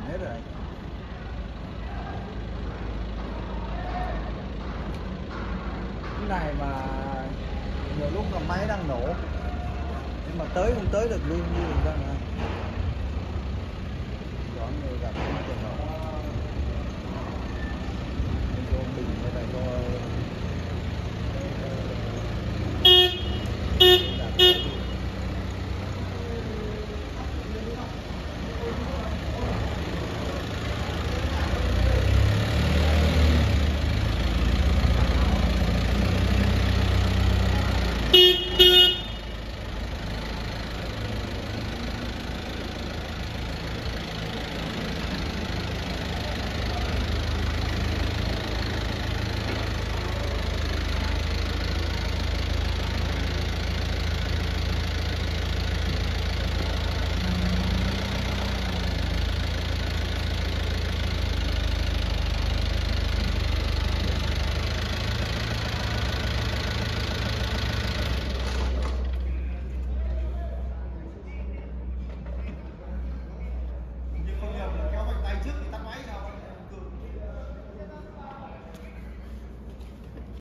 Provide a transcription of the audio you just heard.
hết rồi. Cái này mà nhiều lúc là máy đang nổ nhưng mà tới không tới được luôn như người ta nè. Chọn người gặp cái trường hợp vô bình hay là do